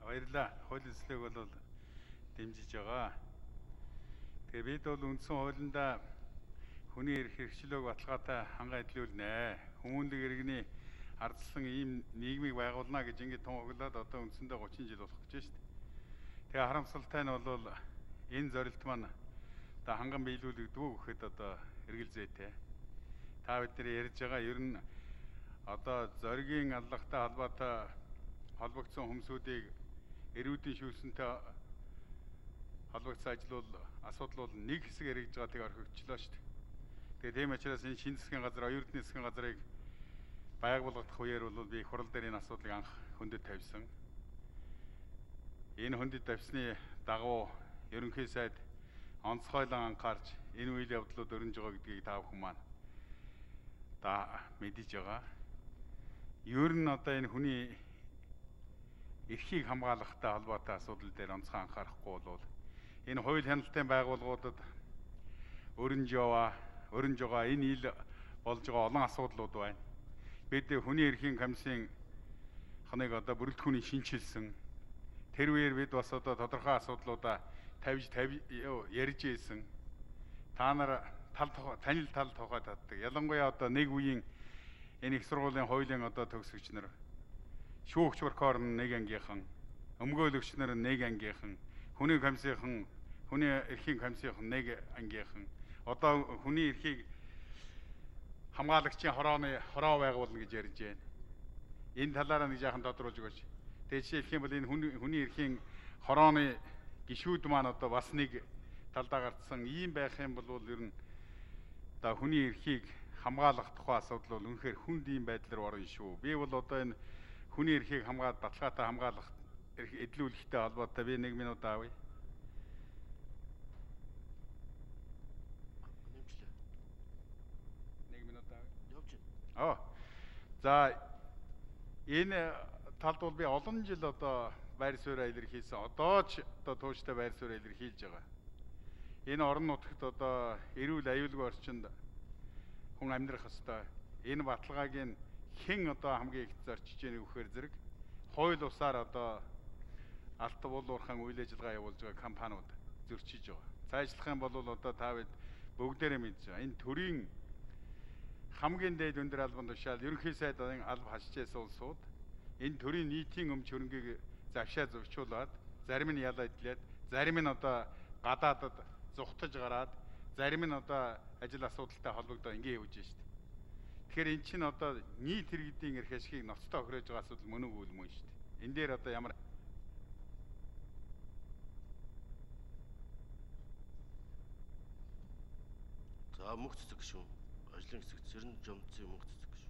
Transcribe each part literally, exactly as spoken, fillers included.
Баярлалаа. Хууль ёслолыг бол дэмжиж байгаа. Тэгээ бид бол үндсэн хуулиндаа хүний эрх хэрэгчлөөг баталгаатай ханга эдлүүлнэ. Хүмүүнлэг иргэний ардсан ийм нийгмийг байгуулна гэж ингэ тунхаглаад одоо үндсэндээ гучин жил болох гэж байна шүү дээ. Тэгээ харамсалтай нь бол энэ зорилт маань одоо ханган биелүүлэгдэггүй гэхэд одоо эргэл зүйтэй. Та бидний ярьж байгаа ер нь одоо зоригийн аллагатай холбоотой холбогдсон хүмүүсүүдийг эрүүдийн шүүсэнтэй холбогдсон ажил бол асуудал бол нэг хэсэг яригдж байгааг орхигдчихлоо шүү дээ. Тэгээ тийм учраас энэ шинэ засгийн газар, оюутны засгийн газрыг байгуулагдах үеэр бол би хурал дээр энэ асуудлыг анх хөндөд тавьсан. Энэ хөндөд тавьсны дагуу ерөнхий сайд онцгойлон анхаарч энэ үйл явдлууд өрнөж байгаа гэдгийг та бүхэн маань та мэдэж байгаа. Ер нь одоо энэ хүний эрхийг хамгаалахтай холбоотой асуудал дээр онцгой анхаарахгүй бол энэ хууль хяналтын байгууллагуудад өрнөж яваа, өрнөж байгаа энэ ил болж байгаа олон асуудлууд байна. Бид хүний эрхийн комиссийн ханыг одоо бүрэлдэхүүнийг шинчилсэн. Тэр үеэр бид бас одоо тодорхой асуудлуудаа тавьж тавь ярьж ийсэн. Та нар тал танил тал тухай татдаг. Ялангуяа одоо нэг үеийн энэ их сургуулийн хуулийн одоо төгсөгч нар шүүгч прокурор нэг ангийнхан, өмгөөлөгч нар нэг ангийнхан, хүний комиссийнхан, хүний эрхийн комиссийнхан нэг ангийнхан. Одоо хүний эрхийг хамгаалагчийн хорооны хороо байгуулна гэж ярьж байна. Энэ талаараа нэг жаахан тодруулж өгөөч. Тэгээ жишээлх юм бол энэ хүний хүний эрхийн хорооны гишүүд маань одоо бас нэг талдаа гартсан ийм байх юм бол ер нь одоо хүний эрхийг хамгаалах тухай асуудал бол үнэхээр хүнд ийм байдлаар орно шүү. Би бол одоо энэ хүний эрхийг хамгаалах, баталгаатай хамгаалах эрх эдлүүлэхтэй холбоотой би нэг минут аавъя. нэг минут аавъя. Явж байна. Аа. За энэ талд бол би олон жил одоо байр суурь илэрхийлсэн. Одоо ч одоо тууштай байр суурь илэрхийлж байгаа. Энэ орон нутагт одоо эрүүл аюулгүй орчинд хүн амьдрах ёстой. Энэ баталгааг нь хэн одоо хамгийн их зорчиж ийнэ гэхээр зэрэг хууль усаар одоо алт буулуурхан үйл ажиллагаа явуулж байгаа компаниуд зөрчиж байгаа. Цаашлах юм бол одоо та бид бүгдээрээ мэдж байгаа. Энэ төрийн хамгийн дээд өндөр албан тушаал ерөнхий сайдын алба хашчээс улсууд энэ төрийн нийтийн өмч хөрөнгийг завшаа зурчуулад зарим нь ялаа идлээд зарим нь одоо гадаадад зүхтаж гараад зарим нь одоо ажил асуудалтай холбогдоо ингэ явж байна шүү дээ. Тэгэхээр эн чинь одоо нийт иргэдийн эрх ашигыг ноцтой охирож байгаа асуудал мөн үгүй мөн шүү дээ. Энэ дээр одоо ямар За мөнх цэцэг шүү. Ажлын хэсэгт сэрэн жомцын мөнх цэцэг шүү.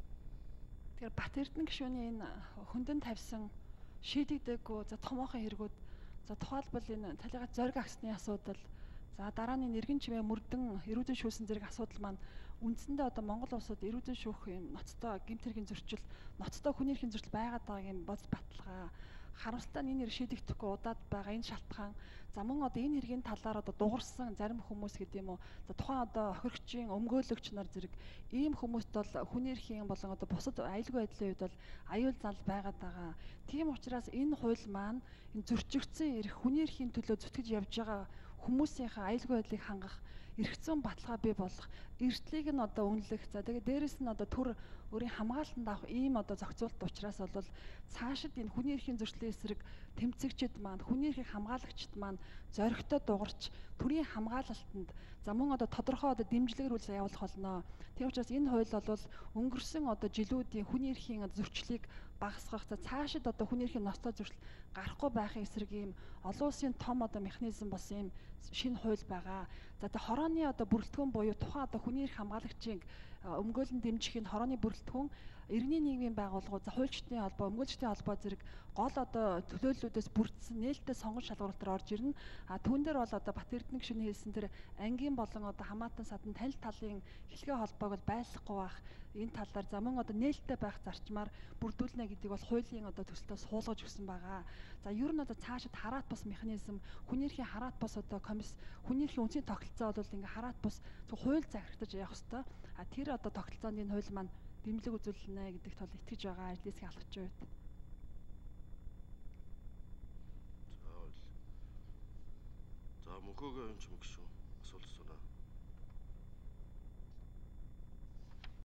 Тэгэхээр Бат Эрдэнэ гишүүний энэ хөндөнд тавьсан шийдэгдэггүй за томоохон хэрэгүүд за тухайлбал энэ цалигач зориг агсны асуудал за дараа нь нэргэн чимээ мөрдөн эрүүдэн шүүсэн зэрэг асуудал маань үндсэндээ одоо Монгол улсад эрүүдэн шүүх юм ноцтой гэмт хэргийн зөрчил ноцтой хүний эрхийн зөрчил байгаад байгааг юм боц баталгаа харамсалтай нь энэ нэр шийдэгдэхгүй удаад байгаа энэ шалтгаан за мөн одоо энэ хэргийн талаар одоо дуурсан зарим хүмүүс гэдэг юм уу за тухайн одоо охирогчийн өмгөөлөгч нар зэрэг ийм хүмүүст бол хүний эрхийн болон одоо бусад аюулгүй байдлын үед бол аюул зал байгаад байгаа. Тийм учраас энэ хууль маань энэ зөрчигдсөн эрх хүний эрхийн төлөө зүтгэж явж байгаа хүмүүсийнхээ аюулгүй байдлыг хангах эрх зүйн баталгаа бий болгох эрсдлийг нь одоо үнэлэх за тэгээ дээрэс нь одоо төр өөрийн хамгаалтанд авах ийм одоо зохицуулт учраас бол цаашид энэ хүний эрхийн зөрчлийн эсрэг тэмцэгчид маань хүний эрхийг хамгаалагчид маань зоригтой дугарч төрийн хамгаалалтанд за мөн одоо тодорхой одоо дэмжлэгрүүл явуулах болно. Тийм учраас энэ хууль бол өнгөрсөн одоо жилүүдийн хүний эрхийн зөрчлийг багасгах за цаашид одоо хүний эрхийн ноцтой зөрчил гарахгүй байхын эсрэг ийм олон улсын том одоо механизм болсон ийм шинэ хууль байгаа. За тэгээ хорооны одоо бүрэлдэхүүн буюу тухайн одоо хүний эрх хамгаалагчийн өмгөөлөн дэмжихийн хорооны бүрэлдэхүүн иргэний нийгмийн байгууллагууд за хуульчдын холбоо, өмгөөлчдийн холбоо зэрэг гол одоо төлөөллүүдээс бүрдсэн нээлттэй сонгон шалгуурлалтаар орж ирнэ. А түүн дээр бол одоо Бат Эрдэнэ гишүүний хэлсэн тэр ангийн болон одоо хамаатан садан танил талын хэлхээ холбоог бол байлгахгүй байх энэ талаар за мөн одоо нээлттэй байх зарчмаар бүрдүүлнэ гэдэг бол хуулийн одоо төсөлтөөс суулгаж өгсөн байгаа. За ер нь одоо цаашид хараат бус механизм хүний эрхийн хараат бус одоо комисс хүний эрхийн үнцний тогтолцоо бол ингээ хараат бус хууль захирагдаж явах хэвээр. А тэр одоо тогтолцоонд энэ хууль маань дэмжлэг үзүүлнэ гэдэгт бол итгэж байгаа ажлын хэсгийн албачин үед. Мөнхөөгийн оюун чимэг шүү. Асуулт асуунаа.